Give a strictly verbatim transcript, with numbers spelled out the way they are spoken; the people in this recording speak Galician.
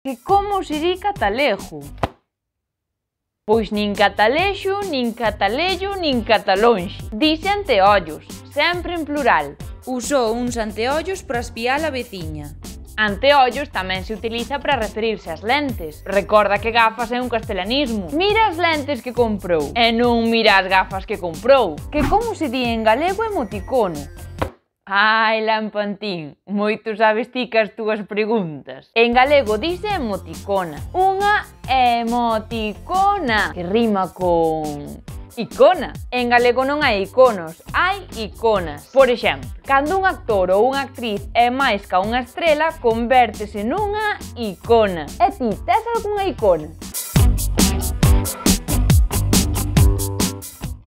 Que como se di catalego? Pois nin catalexo, nin catalello, nin catalonxe. Dise anteollos, sempre en plural. Usou uns anteollos para espiar a veciña. Anteollos tamén se utiliza para referirse ás lentes. Recorda que gafas é un castelanismo. Mira as lentes que comprou e non mira as gafas que comprou. Que como se di en galego emoticono? Ai, lampantín, moito sabes ti que as túas preguntas. En galego dice emoticona. Unha emoticona, que rima con icona. En galego non hai iconos, hai iconas. Por exemplo, cando un actor ou unha actriz é máis ca unha estrela, convértese nunha icona. E ti, tes algunha icona?